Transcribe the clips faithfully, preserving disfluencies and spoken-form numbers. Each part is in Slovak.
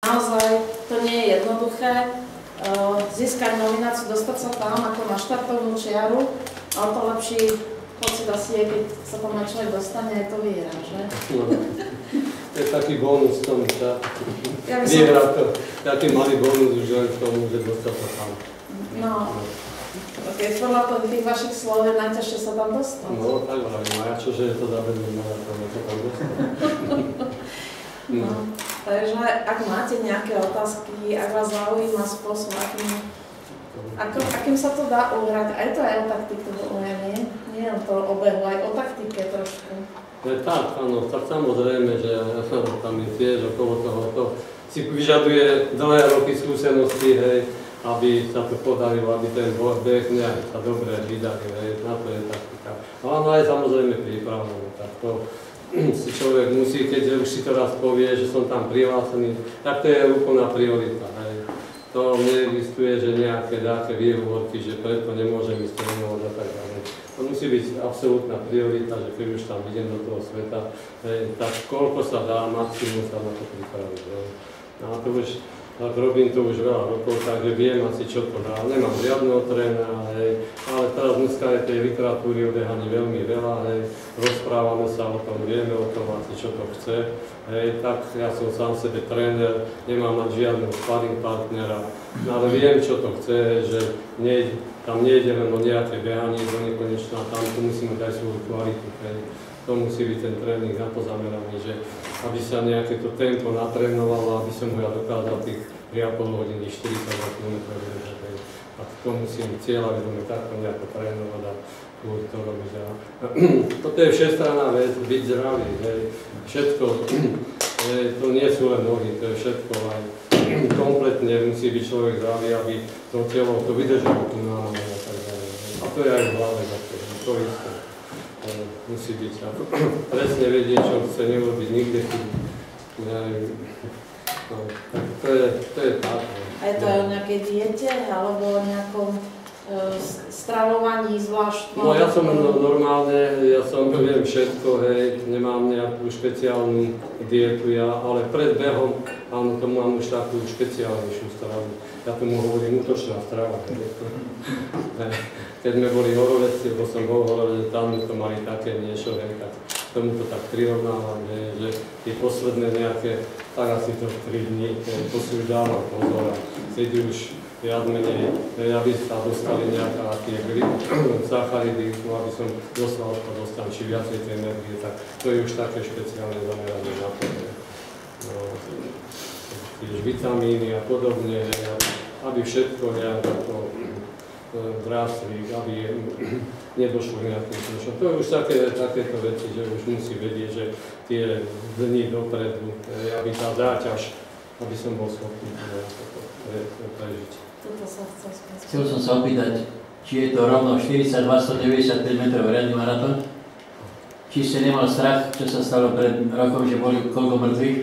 naozaj to nie je jednoduché získať nomináciu, dostať sa tam ako na štartovnú čiaru, ale to lepší pocit asi je, keď sa tam aj človek dostane, aj to vyhrá, že? No, to je taký bonus v tom, že ja vyhrá to, taký malý bonus už len v tom, že dostať sa tam. No, keď podľa tých vašich slov je najťažšie sa tam dostať. No, tak vravím, a ja čože je to zavedné, no, ja to tam dostať. No, takže ak máte nejaké otázky, ak vás zaujíma spôsob, akým, ako, akým sa to dá uhrať, aj to aj o taktike nie? Nie len to obehu, aj o taktike trošku. Je tak, áno, tak samozrejme, že tam je tiež okolo toho, to si vyžaduje dlhé roky skúsenosti, hej, aby sa to podarilo, aby ten beh nejak sa dobre vydaril, hej, na to je taktika. No áno, aj samozrejme príprava, tak to si človek musí, keď už si to raz povie, že som tam prihlásený, tak to je úplná priorita, hej. To neexistuje, že nejaké dáke výhovorky, že preto nemôžem ísť trénovať a tak ďalej. To musí byť absolútna priorita, že keď už tam idem do toho sveta, hej, tak koľko sa dá, maximum sa na to pripraviť. No a to už, tak robím to už veľa rokov, takže viem asi, čo to dá. Nemám žiadneho trénera, hej, ale teraz dneska je tej literatúry o behaní veľmi veľa, hej, rozprávame sa o tom, vieme o tom asi, čo to chce. Hej, tak ja som sám sebe tréner, nemám mať žiadneho sparring partnera, ale viem, čo to chce, že nie, tam nejde len o nejaké behanie do nekonečná, tam to musí mať aj svoju kvalitu. Hej. To musí byť ten tréning na to zameraný, že aby sa nejaké to tempo natrénovalo, aby som ho ja dokázal tých tri a pol hodiny, štyridsaťdva kilometrov vydržať. A to musím cieľa vedome takto nejako trénovať a to robiť. Toto je všestranná vec, byť zdravý, hej. Všetko, hej, to nie sú len nohy, to je všetko, aj kompletne musí byť človek zdravý, aby to telo to vydržalo tu na nohe a tak ďalej. A to je aj v hlave, to isté. Musí byť presne vedieť, čo chce neurobiť nikde chybu. No, tak to je, to je tak. A je to aj o nejakej diete, alebo o nejakom stravovaní zvláštne? No ja som normálne, ja som viem všetko, hej, nemám nejakú špeciálnu dietu ja, ale pred behom áno, tomu mám už takú špeciálnejšiu stravu. Ja tomu hovorím útočná strava. Keď sme boli horoveci, lebo som bol horovec, tam to mali také niečo, hej, tak tomu to tak prirovnávam, že tie posledné nejaké, tak asi to tri dní, to si už dávam pozor a sedí už viac menej, aby sa dostali nejaká tie sacharidy, no aby som dostal to dostal, či viacej tej energie, tak to je už také špeciálne zameranie na to. No, tiež vitamíny a podobne, aby všetko nejak ako zrástli, aby nedošlo k nejakým slušom. To je už také, takéto veci, že už musí vedieť, že tie dni dopredu, aby tá záťaž, aby som bol schopný prežiť. Chcel som sa opýtať, či je to rovno štyridsaťdva stodeväťdesiatpäť metrov riadny maratón? Či ste nemal strach, čo sa stalo pred rokom, že boli koľko mŕtvych?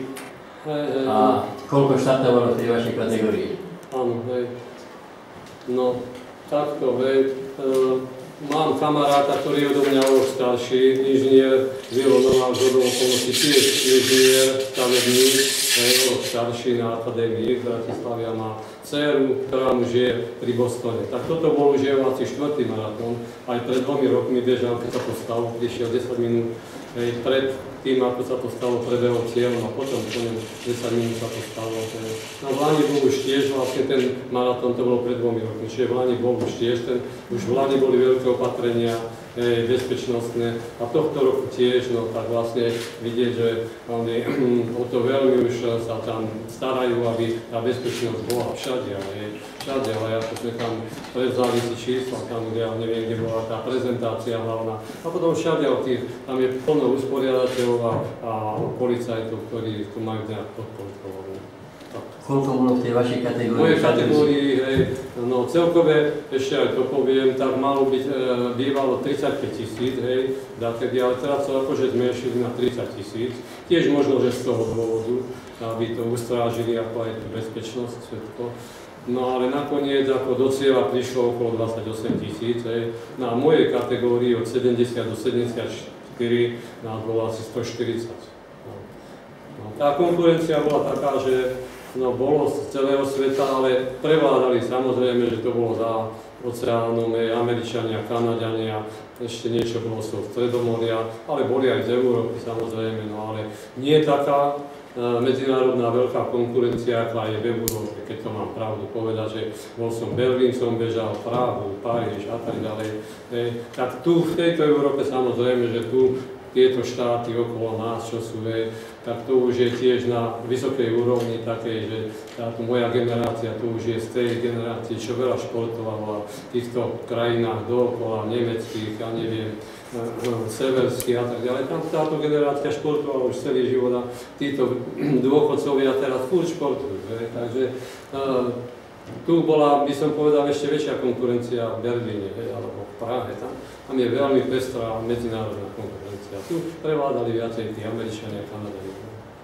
A koľko štartovalo v tej vašej kategórii? Áno, hej. No, takto, hej. Mám kamaráta, ktorý je odo mňa o rok starší, inžinier, Vilo Novák, zhodou okolností, tiež inžinier, stavebník, o rok starší na akadémii v Bratislave a má dceru, ktorá mu žije pri Bostone. Tak toto bol už jeho asi štvrtý maratón. Aj pred dvomi rokmi bežal, keď sa to stalo, prišiel desať minút hej, pred tým, ako sa to stalo, prebehol cieľom a potom po ňom desať minút sa to stalo. Hej. No v Lani bol už tiež, vlastne ten maratón to bolo pred dvomi rokmi, čiže v Lani bol už tiež, ten, už v Lani boli veľké opatrenia, hej, bezpečnostné a tohto roku tiež, no tak vlastne vidieť, že oni o to veľmi už sa tam starajú, aby tá bezpečnosť bola všade, ale všade, ale ako sme tam prevzali si čísla, tam, kde ja neviem, kde bola tá prezentácia hlavná a potom všade o tých, tam je plno usporiadateľov a, a policajtov, ktorí tu majú nejak podkontrolované. Koľko bolo v tej vašej kategórii? V mojej kategórii, hej, no celkové, ešte aj to poviem, tak malo byť, e, bývalo tridsaťpäť tisíc, hej, dakedy, ale teraz sa akože zmenšili na tridsať tisíc. Tiež možno, že z toho dôvodu, aby to ustrážili ako aj tú bezpečnosť, všetko. No ale nakoniec ako do cieľa prišlo okolo dvadsaťosem tisíc, hej. Na mojej kategórii od sedemdesiat do sedemdesiatštyri nás bolo asi stoštyridsať. No. No, tá konkurencia bola taká, že no bolo z celého sveta, ale prevládali samozrejme, že to bolo za oceánom, Američania, Kanaďania, ešte niečo bolo zo Stredomoria, ale boli aj z Európy samozrejme, no ale nie taká medzinárodná veľká konkurencia, aká je v Európe, keď to mám pravdu povedať, že bol som Berlín, som bežal, Prahu, Paríž a tak ďalej. E, tak tu v tejto Európe samozrejme, že tu tieto štáty okolo nás, čo sú, e, tak to už je tiež na vysokej úrovni takej, že táto moja generácia, tu už je z tej generácie, čo veľa športovala v týchto krajinách dookola, nemeckých, ja neviem, severský a tak ďalej. Tam táto generácia športovala už celý život a títo dôchodcovia teraz furt športujú. Takže uh, tu bola, by som povedal, ešte väčšia konkurencia v Berlíne, hej, alebo v Prahe. Tam, tam je veľmi pestrá medzinárodná konkurencia. Tu prevládali viacej tí Američania a Kanadania.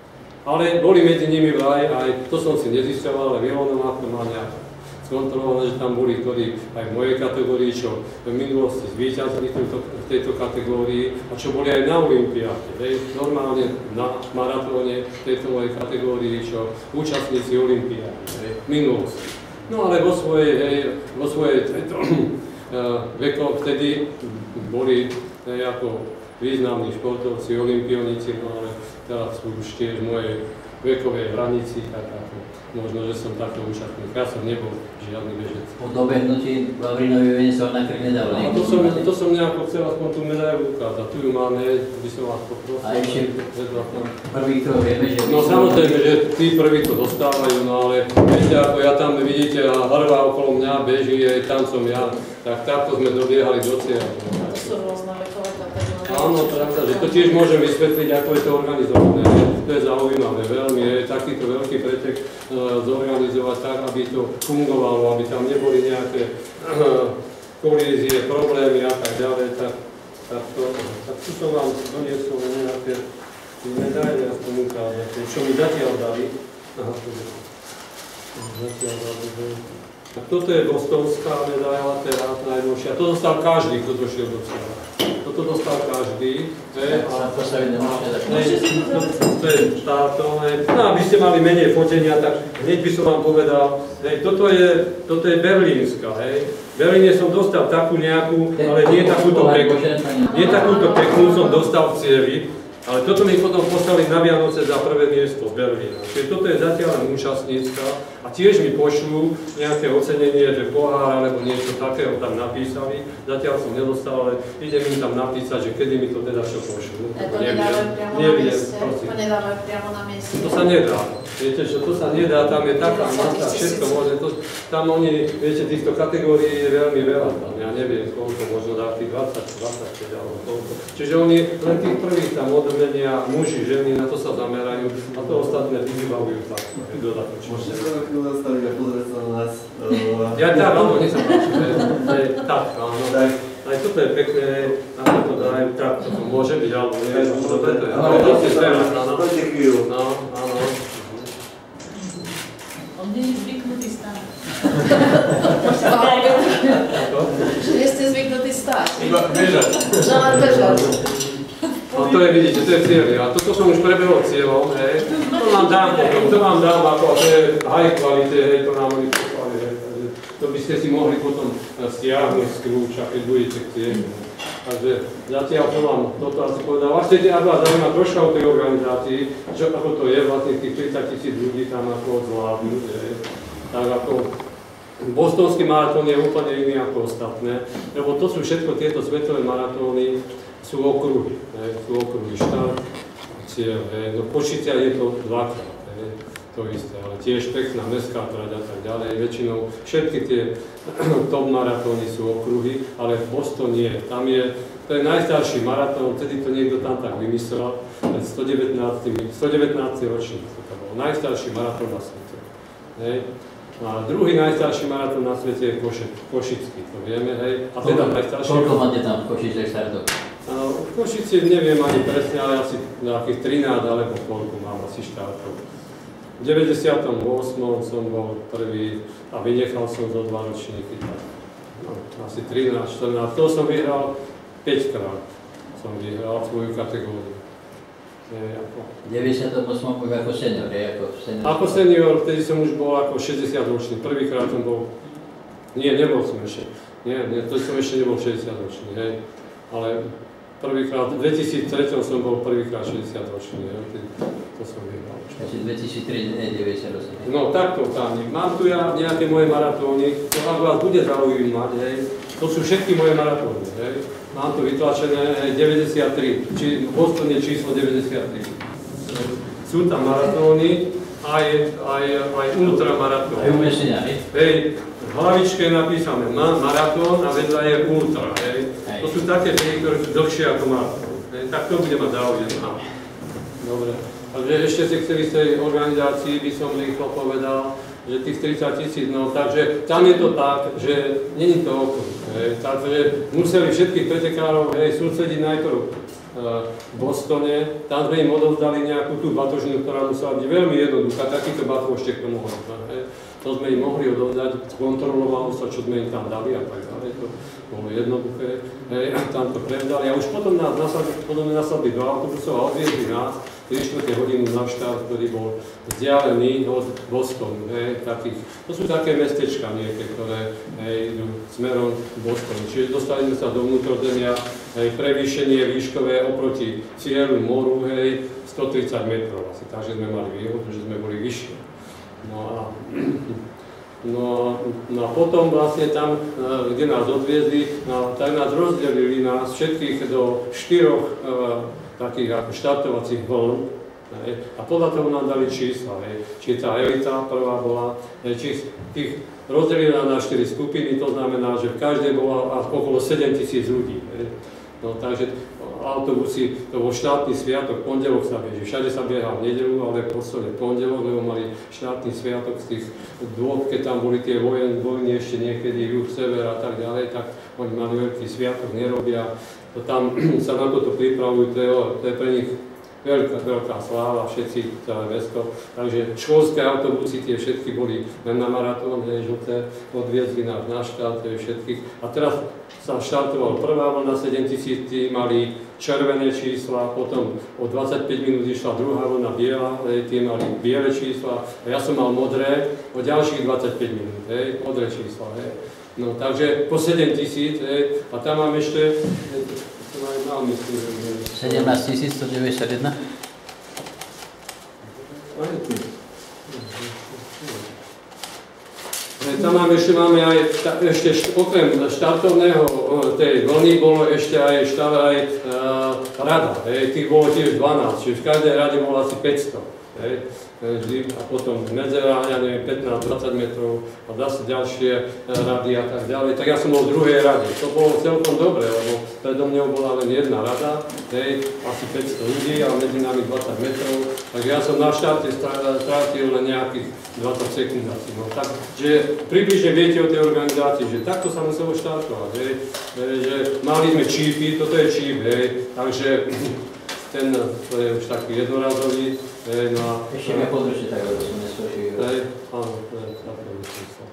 Ale boli medzi nimi vraj aj, to som si nezisťoval, ale Vilona má nejak kontrolované, že tam boli, ktorí aj v mojej kategórii, čo v minulosti zvíťazili v tejto kategórii a čo boli aj na olympiáde. Normálne na maratóne v tejto mojej kategórii, čo účastníci olympiády v minulosti. No ale vo svojej, hej, vo svojej tejto, uh, veko vtedy boli hej, ako významní športovci, olympionici, no ale teraz sú už tiež v mojej vekovej hranici, tak ako možno, že som takto účastník. Ja som nebol žiadny bežec. Po dobehnutí Vavrinovi vene sa nakryť nedalo. A to som, to som nejako chcel aspoň tú medailu ukázať. Tu ju máme, by som vás poprosil. A ešte prvý, kto vieme, že... No samozrejme, že tí prví to dostávajú, no ale viete, ako ja tam vidíte a hrva okolo mňa beží, aj tam som ja, tak takto sme dobiehali do cieľa. To sú rôzne vekové kategórie. Áno, pravda, že to tiež môžem vysvetliť, ako je to organizované. To je zaujímavé, veľmi je takýto veľký pretek uh, zorganizovať tak, aby to fungovalo, aby tam neboli nejaké uh, kolízie, problémy a tak ďalej. Tak, tak, to, tak tu som vám doniesol nejaké medaile, aspoň ukázať, čo mi zatiaľ dali. Aha, to je zatiaľ dali. Tak toto je bostonská medaila, teraz najnovšia. To dostal každý, kto došiel do cieľa. Toto dostal každý. A to je táto. No, aby ste mali menej fotenia, tak hneď by som vám povedal, hej, toto je, toto je berlínska, hej. V Berlíne som dostal takú nejakú, ale nie takúto peknú, nie takúto peknú som dostal v cieli, ale toto mi potom poslali na Vianoce za prvé miesto z Berlína. Čiže toto je zatiaľ len účastnícka a tiež mi pošlú nejaké ocenenie, že pohár alebo niečo takého tam napísali. Zatiaľ som nedostal, ale idem im tam napísať, že kedy mi to teda čo pošlú. To nedávajú priamo na mieste? To nedávajú priamo na mieste? To sa nedá. Viete, čo to sa nedá, tam je taká masa, všetko môže. To, tam oni, viete, týchto kategórií je veľmi veľa. Tam ja neviem, koľko, možno dá tých dvadsať, dvadsaťpäť alebo koľko. Čiže oni len tých prvých tam odmenia, muži, ženy, na to sa zamerajú a to ostatné vybavujú tak. Môžete sa na chvíľu zastaviť a pozrieť sa na nás? Ja tak, áno, nech sa páči, tak, áno. Aj toto je pekné, na to dajú, tak, toto môže byť, alebo nie, dobre to je. Ale to je teraz, áno. Poďte chvíľu. No, áno. On nie je zvyknutý stáť. Že nie ste zvyknutí stáť. Iba bežať. Že len bežať. No to je, vidíte, to je cieľ. A toto som už prebehol cieľom, hej. To vám dám potom, to vám dám ako, to je high quality, hej, to nám oni poslali, hej. To by ste si mohli potom stiahnuť z kľúča, keď budete chcieť. Takže zatiaľ som vám toto asi povedal. A chcete, ak vás zaujíma troška o tej organizácii, čo ako to je, vlastne tých tridsať tisíc ľudí tam ako zvládnuť, hej. Tak ako bostonský maratón je úplne iný ako ostatné, lebo to sú všetko tieto svetové maratóny, sú okruhy, hej, sú okruhy, štart, cieľ, hej. No v Košiciach je to dvakrát, hej, to isté, ale tiež pekná mestská trať a tak ďalej. Väčšinou všetky tie top maratóny sú okruhy, ale v Boston nie. Tam je, to je najstarší maratón, vtedy to niekto tam tak vymyslel, sto devätnásty ročník, to bol najstarší maratón na svete. Hej. A druhý najstarší maratón na svete je Košický, to vieme, hej. A teda najstarší... Koľko máte tam v Košicech štartov? V Košici neviem ani presne, ale asi nejakých trinásť alebo koľko mám asi štartov. V deväťdesiatom ôsmom som bol prvý a vynechal som zo dva ročníky. No, asi trinásť, štrnásť. To som vyhral päťkrát. Som vyhral svoju kategóriu. V deväťdesiatom ôsmom už ako senior, je ako senior? Ako senior, vtedy som už bol ako šesťdesiatročný. Prvýkrát som bol... Nie, nebol som ešte. Nie, nie, to som ešte nebol šesťdesiatročný, hej. Ale prvýkrát, v dvetisíctri som bol prvýkrát šesťdesiatročný, hej. To som vyhral. Takže dvetisíctri, ne, deväťdesiatosem. No takto, Tánik. Mám tu ja nejaké moje maratóny, to ak vás bude zaujímať, hej. To sú všetky moje maratóny, hej. Mám tu vytlačené deväťdesiattri, či v Bostone je číslo deväťdesiattri. Sú tam maratóny, aj, aj, aj ultramaratóny. Aj umiestnenia, hej? Hej, v hlavičke je napísané maratón a vedľa je ultra, hej. To sú také hry, ktoré sú dlhšie ako maratón. Tak to bude mať záujem. Dobre. Takže ešte si chceli z tej organizácii, by som rýchlo povedal, že tých tridsať tisíc, no takže tam je to tak, že není to okolo, hej, takže museli všetkých pretekárov, hej, sústrediť najprv uh, v Bostone, tam sme im odovzdali nejakú tú batožinu, ktorá musela byť veľmi jednoduchá, takýto batôštek to mohol, hej, to sme im mohli odovzdať, kontrolovalo sa, čo sme im tam dali a tak ďalej, to bolo jednoduché, hej, tam to prevzali a už potom nás nasadli, potom nasadli do autobusov a odviezli nás tri štvrte hodinu na štát, ktorý bol vzdialený od Bostonu, hej, takých, to sú také mestečka niekde, ktoré, hej, idú smerom Bostonu, čiže dostali sme sa do vnútrozemia, hej, prevýšenie výškové oproti cieľu moru, hej, stotridsať metrov asi, takže sme mali výhodu, že sme boli vyššie. No a, no, no a potom vlastne tam, kde nás odviezli, no, tak nás rozdelili nás všetkých do štyroch uh, takých ako štartovacích vln, a podľa toho nám dali čísla, hej. Či tá elita prvá bola, hej, či tých rozdelili na štyri skupiny, to znamená, že v každej bolo okolo sedem tisíc ľudí, hej. No takže autobusy, to bol štátny sviatok, pondelok sa beží, všade sa bieha v nedeľu, ale v podstate pondelok, lebo mali štátny sviatok z tých dôb, keď tam boli tie vojny, vojny ešte niekedy, juh, sever a tak ďalej, tak oni mali veľký sviatok, nerobia. To tam sa na toto pripravujú, to je, to je pre nich veľká, veľká sláva, všetci, celé mesto. Takže školské autobusy, tie všetky boli len na maratón, žlté, odviezli nás na štát, to je všetkých. A teraz sa štartoval prvá vlna, sedem tisíc, tí mali červené čísla, potom o dvadsaťpäť minút išla druhá vlna biela, tie mali biele čísla, a ja som mal modré o ďalších dvadsaťpäť minút, hej, modré čísla, hej. No, takže po sedem tisíc, hej, a tam mám ešte, to mám myslím, sedemnásť tisíc sto deväťdesiatjeden? Tam máme ešte, máme aj, ešte okrem štartovného tej vlny bolo ešte aj štát, aj uh, rada, hej, tých bolo tiež dvanásť, čiže v každej rade bolo asi päťsto, hej. A potom medzera, ja neviem, pätnásť dvadsať metrov a zase ďalšie rady a tak ďalej. Tak ja som bol v druhej rade. To bolo celkom dobre, lebo predo mňou bola len jedna rada, hej, asi päťsto ľudí a medzi nami dvadsať metrov. Takže ja som na štarte strátil len nejakých dvadsať sekúnd asi. No, takže približne viete o tej organizácii, že takto sa muselo štartovať, hej, že mali sme čípy, toto je číp, hej, takže ten, to je už taký jednorazový, hej, no a... Ešte mi podržte tak, lebo som neskočil. Hej, áno, to je taký číslo.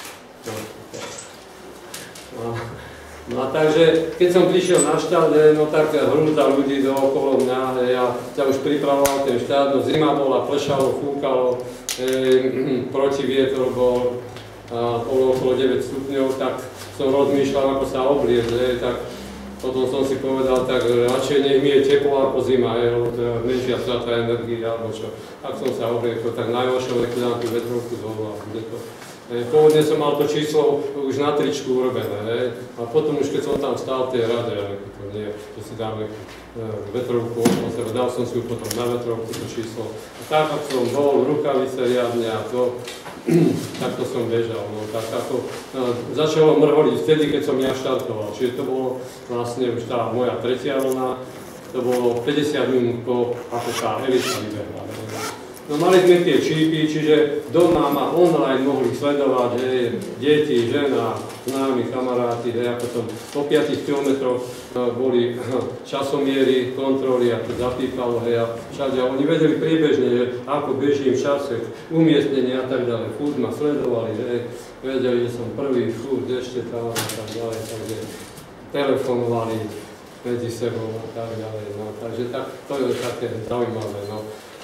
No, no a takže, keď som prišiel na štát, no tak hrúza ľudí dookolo mňa, hej, ja sa už pripravoval ten štát, no zima bola, plešalo, fúkalo, hej, protivietor bol, a bolo okolo deväť stupňov, tak som rozmýšľal, ako sa obliecť, hej, tak potom som si povedal, tak radšej nech mi je teplo ako zima, hej, lebo to je menšia strata energie alebo čo. Tak som sa obliekol, tak najhoršou reku dám tú vetrovku dolu a bude to. Hej, pôvodne som mal to číslo už na tričku urobené, hej, a potom už keď som tam stál v tej rade, to nie, že si dáme vetrovku okolo seba, dal som si ju potom na vetrovku to číslo. A tak, ak som bol, rukavice riadne a to, takto som bežal, no tak ako no, začalo mrholiť vtedy, keď som ja štartoval, čiže to bolo vlastne už tá moja tretia vlna, to bolo päťdesiat minút po, ako tá elita vybehla. No mali sme tie čípy, čiže doma ma online mohli sledovať, hej, deti, žena, známi, kamaráti, hej, ako som po piatich kilometroch boli časomiery, kontroly, ako zapípalo, hej, a všade, a oni vedeli priebežne, že ako bežím v čase, umiestnenie a tak ďalej, furt ma sledovali, hej, vedeli, že som prvý, furt ešte tam a tak ďalej, takže telefonovali. medzi sebou a tak ďalej. No. Takže tak, to je také zaujímavé. No.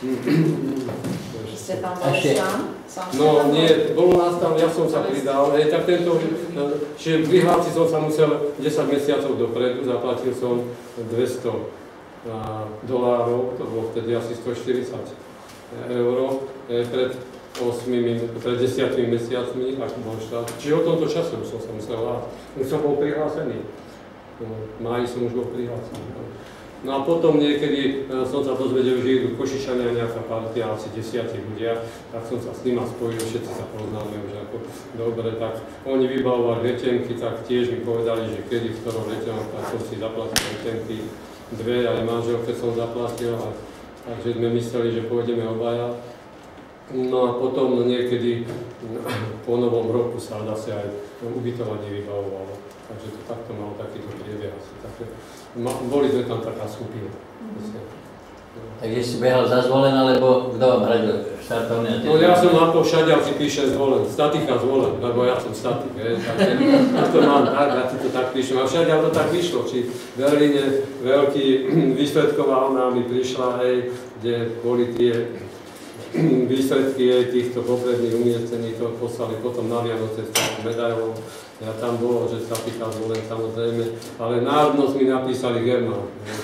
Ste tam boli sám? Sám No nie, bolo nás tam, ja som sa pridal, hej, tak tento, čiže prihlásiť som sa musel desať mesiacov dopredu, zaplatil som dvesto dolárov, to bolo vtedy asi stoštyridsať eur, pred osmimi, pred desiatimi mesiacmi, ak bol štát. Čiže o tomto čase už som sa musel hlásiť, už som bol prihlásený. V máji som už bol prihlásený. No a potom niekedy som sa dozvedel, že idú Košičania nejaká partia, asi desiatí ľudia, tak som sa s nima spojil, všetci sa poznáme už ako dobre, tak oni vybavovali letenky, tak tiež mi povedali, že kedy, v ktorom letenok, tak som si zaplatil letenky, dve, aj manželke som zaplatil, a, takže sme mysleli, že pôjdeme obaja. No a potom niekedy po novom roku sa zase aj ubytovanie vybavovalo, takže to takto malo takýto priebeh asi také. Boli sme tam taká skupina. Takže si behal za Zvolen, alebo kto vám radil štartovne? No ja som na to všadiaľ si píšem Zvolen, statika Zvolen, lebo ja som statik, vieš, takže ja to mám tak, ja si to tak píšem. A všadiaľ to tak vyšlo, či v Berlíne veľký výsledková ona mi prišla, hej, kde boli tie výsledky týchto popredných umiestnení, to poslali potom na Vianoce s takým medailou. Ja tam bolo, že sa pýtal Zvolen, samozrejme, ale národnosť mi napísali Germán.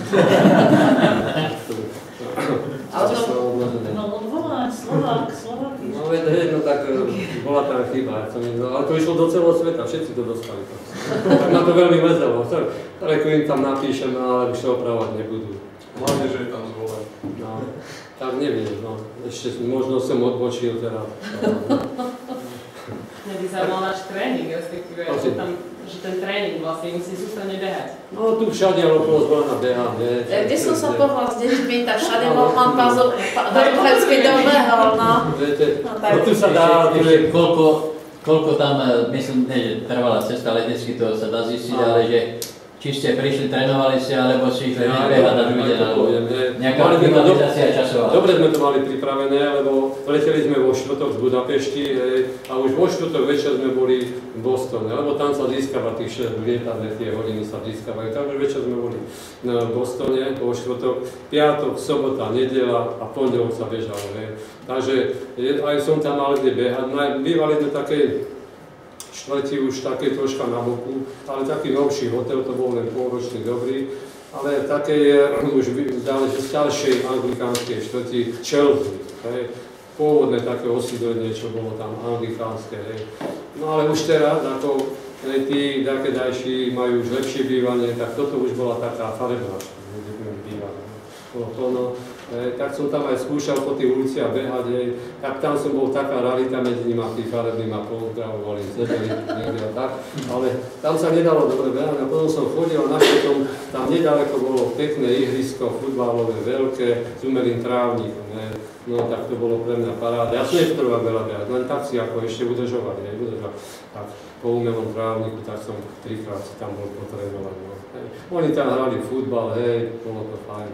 Ale to odvolá Slovák, Slovák. No veď, hej, no tak bola tam chyba, ale to išlo do celého sveta, všetci to dostali. Tak ma to veľmi mrzelo, reku im tam napíšem, ale už to opravovať nebudú. Hlavne, že je tam Zvolen. No, tak neviem, no, ešte možno som odbočil teraz. Mňa by zaujímal náš tréning, respektíve, že, tam, že ten tréning vlastne musí sústavne behať. No tu všade okolo Zvolena behám, vieš. Kde som sa pohľad s deťmi, tak všade bol pán Pazov, Pazovhecký dobehol, no. Viete, No no tu sa dá, tu je... Koľko, koľko tam, myslím, nie, že trvala cesta letecky, to sa dá zistiť, ale že či ste prišli, trénovali ste, alebo si išli behať na druhý deň, alebo nejaká optimalizácia časová. Dobre sme to mali pripravené, lebo leteli sme vo štvrtok z Budapešti, hej, a už vo štvrtok večer sme boli v Bostone, lebo tam sa získava tých šesť lietadel, tie hodiny sa získavajú. Takže večer sme boli v Bostone, vo štvrtok, piatok, sobota, nedeľa a pondelok sa bežalo. Hej. Takže aj som tam mal kde behať. Bývali sme také štvrti už také troška na boku, ale taký novší hotel, to bol len pôročný dobrý, ale také už záleží z ďalšej anglikánskej štvrti Chelsea, hej. Pôvodné také osídlenie, čo bolo tam anglikánske, hej. No ale už teraz, ako hej, tí dakedajší majú už lepšie bývanie, tak toto už bola taká farebná, kde budeme bývať. Bolo plno. E, tak som tam aj skúšal po tých uliciach behať, hej. Tak tam som bol taká rarita medzi nimi a tí farební ma pozdravovali, sedeli niekde a tak, ale tam sa nedalo dobre behať a potom som chodil a našetom tam nedaleko bolo pekné ihrisko, futbalové, veľké, s umelým trávnikom, hej. No tak to bolo pre mňa paráda. Ja som nepotreboval veľa behať, len tak si ako ešte udržovať, hej, udržovať. Tak po umelom trávniku, tak som trikrát si tam bol potrebovať, no. Hej. Oni tam hrali futbal, hej, bolo to fajn.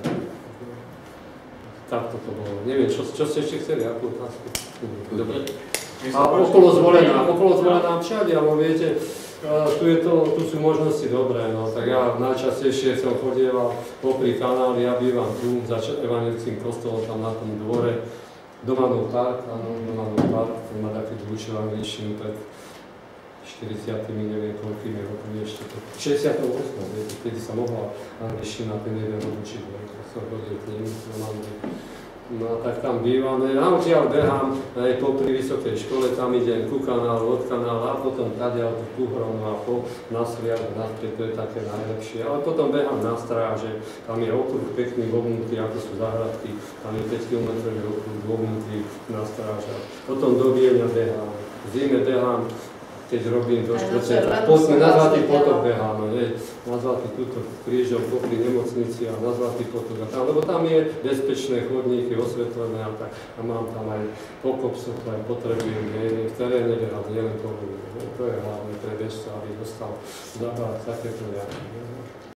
Tak toto bolo. Neviem, čo, čo ste ešte chceli, akú otázku? Dobre. A okolo Zvolena, okolo Zvolena všade, alebo viete, tu, je to, tu sú možnosti dobré, no, tak ja najčastejšie som chodieval popri kanáli, ja bývam tu, za evangelickým kostolom, tam na tom dvore, Domanov park, áno, Domanov park, ten má taký dvúčil angličtinu pred štyridsiatimi, neviem koľkými rokmi ešte, šesťdesiatom ôsmom, viete, kedy sa mohla angličtina ten jeden rok učiť, tak som chodil k ním, no tak tam bývame, a odtiaľ behám aj popri vysokej škole, tam idem ku kanálu, od kanálu a potom tadiaľ tú Puhrovnu a po nasliaľ, naspäť, to je také najlepšie, ale potom behám na stráže, tam je okruh pekný vognutý, ako sú záhradky, tam je päť kilometrový okruh vognutý na stráže, potom do Viedňa behám, v zime behám, keď robím do štvrte, poďme na Zlatý potok beháme, hej, na Zlatý túto krížom popri nemocnici a na Zlatý potok a tam, lebo tam je bezpečné chodníky, osvetlené a tak, a mám tam aj pokop, ktoré potrebujem, hej, v teréne behať, nielen po ľudí, to je hlavne pre bežca, aby dostal zabávať takéto nejaké.